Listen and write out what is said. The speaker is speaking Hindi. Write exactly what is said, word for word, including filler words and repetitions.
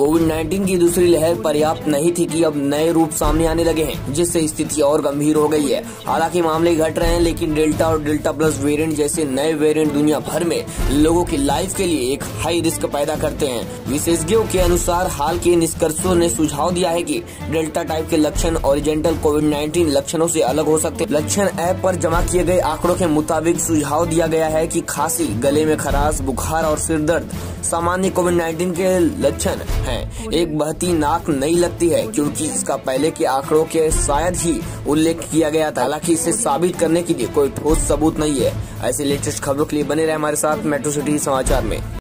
कोविड नाइन्टीन की दूसरी लहर पर्याप्त नहीं थी कि अब नए रूप सामने आने लगे हैं, जिससे स्थिति और गंभीर हो गई है। हालांकि मामले घट रहे हैं, लेकिन डेल्टा और डेल्टा प्लस वेरिएंट जैसे नए वेरिएंट दुनिया भर में लोगों की लाइफ के लिए एक हाई रिस्क पैदा करते हैं। विशेषज्ञों के अनुसार हाल के निष्कर्षों ने सुझाव दिया है कि डेल्टा टाइप के लक्षण ओरिजेंटल कोविड नाइन्टीन लक्षणों से अलग हो सकते हैं। लक्षण ऐप पर जमा किए गए आंकड़ों के मुताबिक सुझाव दिया गया है कि खांसी, गले में खराश, बुखार और सिर दर्द सामान्य कोविड नाइन्टीन के लक्षण हैं। एक बहती नाक नहीं लगती है, क्योंकि इसका पहले के आंकड़ों के शायद ही उल्लेख किया गया था। हालांकि इसे साबित करने के लिए कोई ठोस सबूत नहीं है। ऐसे लेटेस्ट खबरों के लिए बने रहे हमारे साथ मेट्रो सिटी समाचार में।